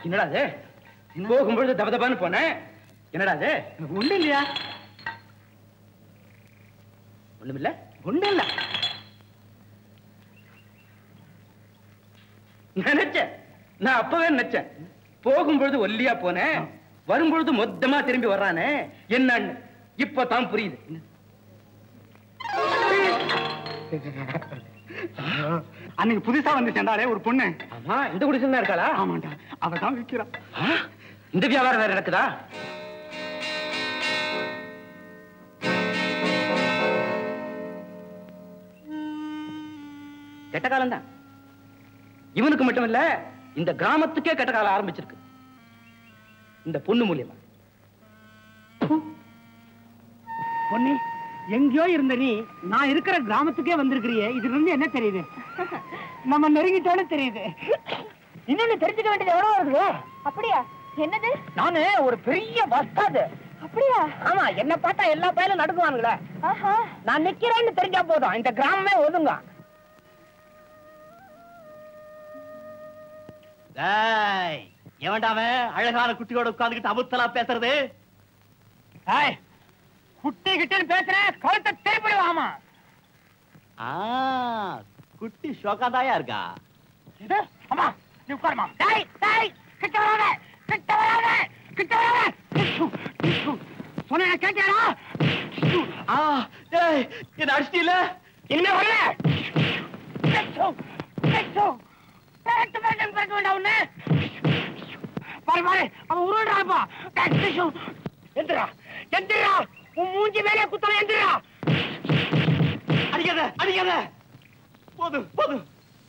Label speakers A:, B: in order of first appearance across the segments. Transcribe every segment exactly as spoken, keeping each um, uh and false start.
A: என்னடா அது? போகும்பொழுது தபதபான்னு போனேன். என்னடா அது?
B: ஒண்ணு இல்லையா?
A: ஒண்ணுமில்ல,
B: ஒண்ணு இல்ல.
A: நினைச்சேன், நான் அப்பவே நினைச்சேன். போகும்பொழுது ஒல்லியா போனேன், வரும்பொழுது மொத்தமா திரும்பி வர்றானே என்னன்னு இப்பதான் புரியுது.
B: அன்னைக்கு புதுசா வந்து சென்றாரே ஒரு பொண்ணு.
A: ஆமா, இந்த குடிசை தான் இருக்காளா?
B: ஆமாண்டா, அவதான் விற்கிறான்.
A: இந்த வியாபாரம் வேற நடக்குதா? கெட்ட காலம் தான். இவனுக்கு மட்டும் இல்ல, இந்த கிராமத்துக்கே கெட்ட காலம் ஆரம்பிச்சிருக்கு இந்த பொண்ணு மூலியமா.
B: பொண்ணு, எங்கயோ இருந்த நீ நான் இருக்கிற கிராமத்துக்கே வந்திருக்கிறியே, இதுல இருந்து என்ன தெரியுது? நம்ம நெருங்கிட்டோன்னு தெரியுது. இன்னொன்னு தெரிஞ்சுக்க வேண்டியது எவ்வளவு வருது?
C: அப்படியா? என்னது?
B: நானு ஒரு பெரிய வஸ்தாது.
C: அப்படியா?
B: ஆமா, என்ன பார்த்தா எல்லா பையனும் நடுக்குவானுங்களே.
C: ஆஹா,
B: நான் நிக்கிறேன்னு தெரிஞ்சா போதும், இந்த கிராமமே ஒதுங்க.
D: எவன்டாம அழகான குட்டியோட உட்கார்ந்துகிட்டு அமுத்தலா பேசுறது?
B: குட்டி கிட்டன்னு பேசுறேன், கழுத்தை திருப்பிடுவாமா.
D: குட்டி ஷோக்காதாயா இருக்கா?
B: இது அம்மா, நீ உட்காருமா. டேய் டேய், கிட்ட வராத, கிட்ட வராத, கிட்ட வராத. சொன்ன கேட்டியாடா?
D: ஆ, டேய், என்ன அடிச்சிட்டீல?
B: இனிமே வரல. கேட்டோ கேட்டோ பேட்டு பேட்டு பேட்டு வேண்டாம் உன்னை. பாரு பாரு, அவன் உருள்றாப்பா. எந்திரா எந்திரா, உன் மூஞ்சி மேலே குத்தல. எந்திரா.
D: அடிக்காத அடிக்காத, போதும் போதும்.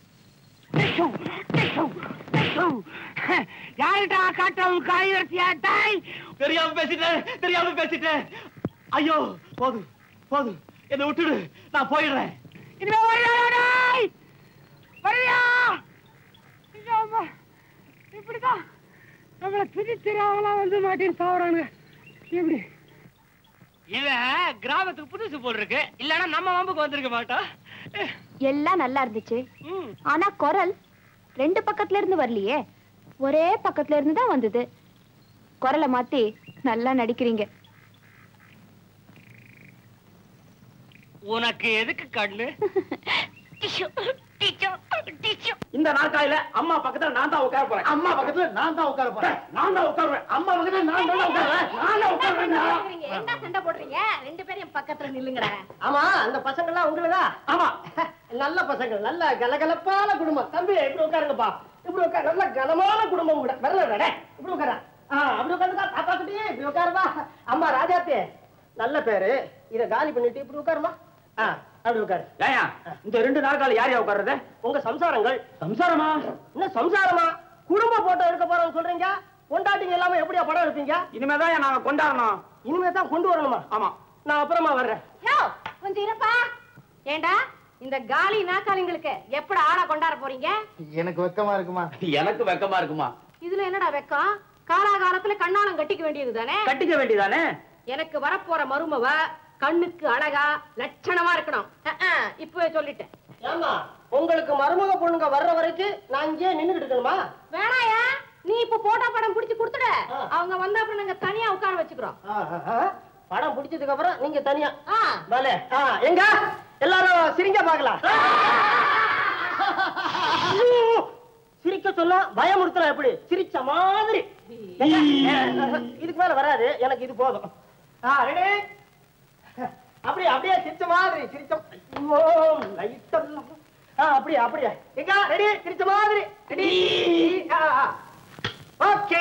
B: யாருடா காட்டவும் காய் வரிசையா? டாய்,
D: தெரியாம பேசிட்டேன் தெரியாம பேசிட்டேன். ஐயோ, போதும் போதும், என்னை விட்டுடு, நான் போயிடுறேன்.
B: இனிமே வரையா? வரையா? இப்படிதான் நம்மள பிரிச்சிராவலாம் வந்து மாட்டின்னு சாவறானுங்க. எப்படி இவன் கிராமத்துக்கு புதுசு போட்டிருக்கு, இல்லன்னா நம்ம வம்புக்கு வந்திருக்க மாட்டோம்.
C: எல்லாம் நல்லா இருந்துச்சு. ஆனா குரல் ரெண்டு பக்கத்துல இருந்து வரலையே, ஒரே பக்கத்துல இருந்து தான் வந்தது. குரலை மாத்தி நல்லா நடிக்கிறீங்க.
B: உனக்கு எதுக்கு கண்ணு?
A: இந்த நாற்காலில அம்மா பக்கத்துல நான் தான் உட்கார போறேன்.
D: அம்மா பக்கத்துல நான் தான் உட்கார போறேன்.
A: நான் தான் உட்காருவேன்.
D: அம்மா பக்கத்துல நான் தான் உட்காருவேன்.
A: நான் தான் உட்காருவேன்.
C: என்ன சண்டை போடுறீங்க? ரெண்டு பேரும் பக்கத்துல நில்லுங்கடா.
B: ஆமா, அந்த பசங்க எல்லாம் உங்களதா?
A: ஆமா,
B: நல்ல பசங்க, நல்ல கலகலப்பான குடும்பம். தம்பி, இப்படி உட்காருங்கப்பா. இப்படி உட்கார், நல்ல கனமான குடும்பம் கூட. வரல, இப்படி உட்கார. அப்படி உட்காருக்கா, தாத்தா குட்டி, இப்படி உட்காருமா. அம்மா ராஜாத்தே, நல்ல பேரு. இத காலி பண்ணிட்டு இப்படி உட்காருமா. அப்படி உட்காரு.
A: ஏயா, இந்த ரெண்டு நாற்காலி யார் யா உட்கார்றது?
B: உங்க சம்சாரங்கள்.
A: சம்சாரமா?
B: என்ன சம்சாரமா? குடும்ப போட்டோ எடுக்க போறோம்னு சொல்றீங்க. கொண்டாட்டிங்க எல்லாமே எப்படியா படம் எடுப்பீங்க?
A: இனிமேதான் நாங்க கொண்டாடணும்.
B: இனிமே தான் கொண்டு வரணுமா?
A: ஆமா,
B: நான் அப்புறமா வர்றேன்.
C: கொஞ்சம் இருப்பா. ஏண்டா, இந்த காலி நாக்காளிங்களுக்கு எப்படி ஆளா கொண்டாட போறீங்க?
D: எனக்கு வெக்கமா இருக்குமா?
A: எனக்கு வெக்கமா இருக்குமா?
C: இதுல என்னடா வெக்கம்? காலாகாலத்துல கண்ணாலம் கட்டிக்க வேண்டியது தானே?
A: கட்டிக்க வேண்டியதானே?
C: எனக்கு வரப்போற மருமவ கண்ணுக்கு அழகா லட்சணமா இருக்கணும். இப்பவே சொல்லிட்டேன்.
B: ஏமா, உங்களுக்கு மருமக பொண்ணுங்க வர்ற வரைக்கும் நான் இங்கே நின்னுகிட்டு இருக்கணுமா?
C: வேணாயா, நீ இப்ப போட்டோ படம் பிடிச்சு கொடுத்துட. அவங்க வந்தா அப்புறம் நாங்க தனியா உட்கார வச்சுக்கிறோம்.
B: படம் பிடிச்சதுக்கு அப்புறம் நீங்க தனியா. பலே, எங்க எல்லாரும் சிரிங்க பாக்கலாம். சிரிக்க சொன்னா பயமுறுத்தலாம். எப்படி சிரிச்ச மாதிரி? இதுக்கு மேல வராது, எனக்கு இது போதும். அப்படியே அப்படியே சிரிச்ச மாதிரி சிரிச்ச. அப்படியே அப்படியே எங்க ரெடி? சிரிச்ச மாதிரி ரெடி? ஓகே.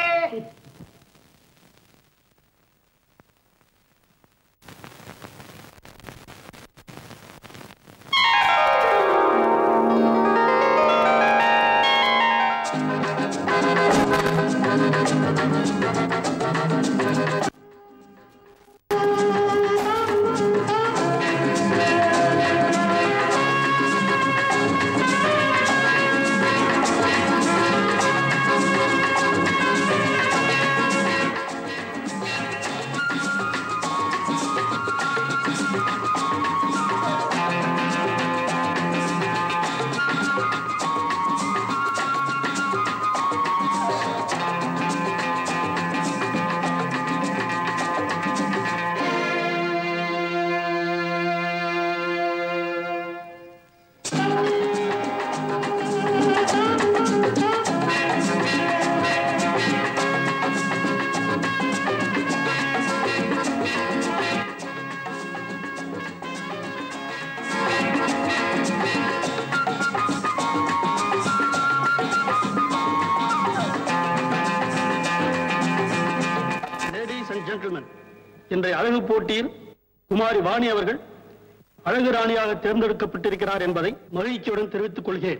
E: ஜென்டில்மேன், இன்றைய அழகு போட்டியில் குமாரி வாணி அவர்கள் அழகு ராணியாக தேர்ந்தெடுக்கப்பட்டிருக்கிறார் என்பதை மகிழ்ச்சியுடன் தெரிவித்துக் கொள்கிறேன்.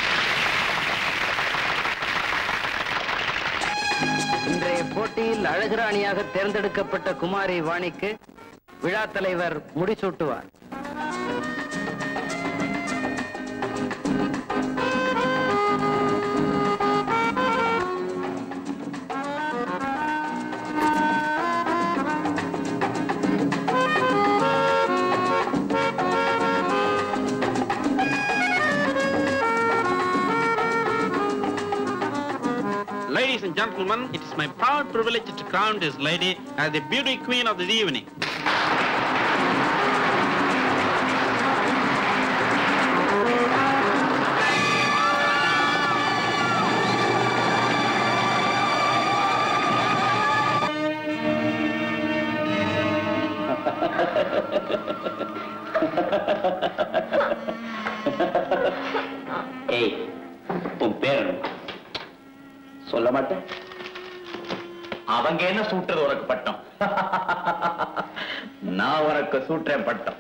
A: இன்றைய போட்டியில் அழகு ராணியாக தேர்ந்தெடுக்கப்பட்ட குமாரி வாணிக்கு விழா தலைவர் முடிசூட்டுவார்.
F: Ladies and gentlemen, it is my proud privilege to crown this lady as the beauty queen of the evening.
D: Hey, உன் பேர் சொல்ல மாட்டேன். அவங்க என்ன சூட்டுறது உனக்கு பட்டம்? நான் உனக்கு சூட்டுறேன் பட்டம்.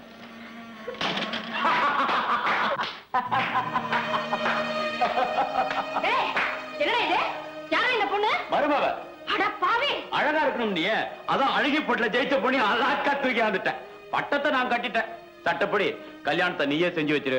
D: மருமவ அழகா இருக்கணும். நீ அதான் அழகி போட்டுல ஜெயிச்ச பொண்ணி அழகா தூக்கி வந்துட்டேன். பட்டத்தை நான் கட்டிட்டேன். சட்டப்படி கல்யாணத்தை நீயே செஞ்சு வச்சிரு.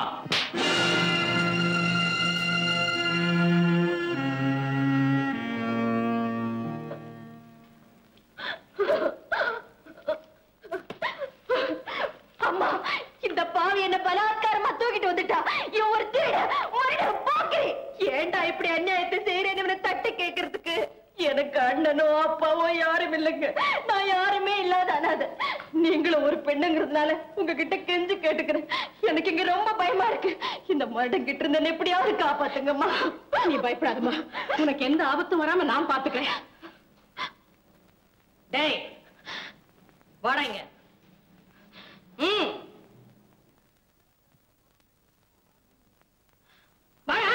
C: அம்மா, இந்த பாவி என்ன பலாத்காரமா தூக்கிட்டு வந்துட்டா. இவன் ஒரு திருட, ஒரு போக்கிரி. ஏண்டா இப்படி அநியாயத்தை செய்யறேன்னு இவனை தட்டி கேட்கறதுக்கு எனக்கு அண்ணனோ அப்பாவோ யாரும் இல்லைங்க. நான் யாருமே இல்லாத அனாதை. நீங்களும் ஒரு பெண்ணுங்கிறதுனால உங்ககிட்ட கெஞ்சு கேட்டுக்கிறேன். எனக்கு இங்க ரொம்ப பயமா இருக்கு. இந்த மடம் கிட்ட இருந்த எப்படியாவது காப்பாத்துங்கம்மா. நீ பயப்படாதம்மா, உனக்கு எந்த ஆபத்தும் வராம நான் பாத்துக்கிறேன். டேய் வாடாங்க. ம் வாடா.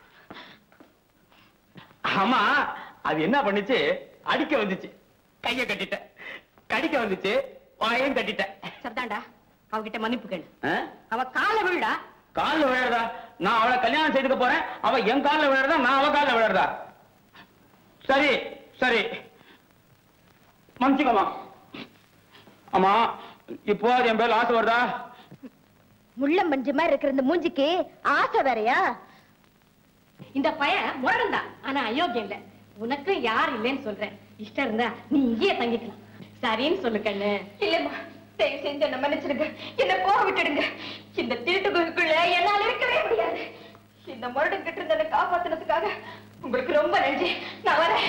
D: ஆமா, அது என்ன பண்ணுச்சு? அடிக்க வந்துச்சு, கைய கட்டிட்டேன். கடிக்க வந்துச்சு, வாயையும் கட்டிட்டேன்.
C: சத்தாண்டா, அவகிட்ட மன்னிப்பு கேளு.
D: ஆ?
C: அவ கால விழுடா.
D: கால்ல விழறதா? நான் அவளை கல்யாணம் செய்துக்க போறேன். அவ என் கால்ல விழறதா, நான் அவ கால்ல விழறதா? சரி சரி, மன்னிச்சுக்கமா. ஆமா, இப்போ என் பேர்ல ஆசை வருதா?
C: முள்ள மஞ்சு மாதிரி இருக்கிற இந்த மூஞ்சிக்கு ஆசை வேறையா? இந்த பையன் முரடன்தான், ஆனா அயோக்கியம் இல்ல. உனக்கு யார் இல்லைன்னு சொல்றேன். இஷ்டம் இருந்தா நீ இங்கேயே தங்கிக்கலாம். சரின்னு சொல்லு கண்ணு. இல்லம்மா, தயவு செஞ்சு என்ன மன்னிச்சிடுங்க. என்ன போக விட்டுடுங்க. இந்த திருட்டு குகைக்குள்ள என்னால இருக்கவே முடியாது. இந்த முரடன் கிட்ட இருந்த காப்பாத்தினதுக்காக உங்களுக்கு ரொம்ப நன்றி. நான் வரேன்.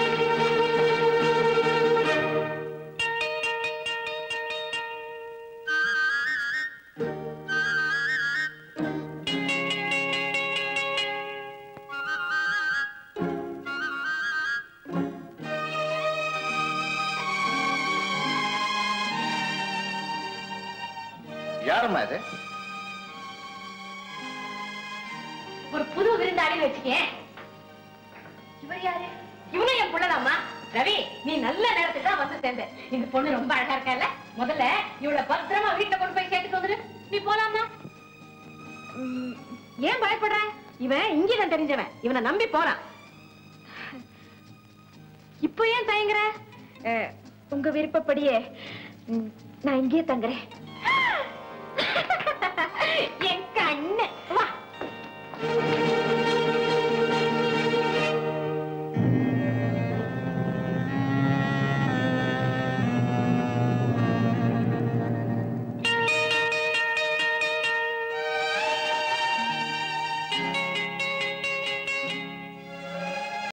D: யாருமா இது?
C: ஒரு புது விருந்தாளின்னு வச்சுக்கேன். இவர் யாரு? இவனும் என் பொண்ணுதாம்மா. ரவி, நீ நல்ல நேரத்துக்கு தான் வந்து சேர்ந்த. இந்த பொண்ணு ரொம்ப அழகா இருக்கா. முதல்ல இவளை பத்திரமா வீட்டுல கொண்டு போய் சேர்த்துட்டு வந்துரு. நீ போலாமா? ஏன் பயப்படுற? இவன் இங்கதான் தெரிஞ்சவன். இவனை நம்பி போறான். இப்போ ஏன் தயங்குற? உங்க விருப்பப்படியே நான் இங்கேயே தங்குறேன்.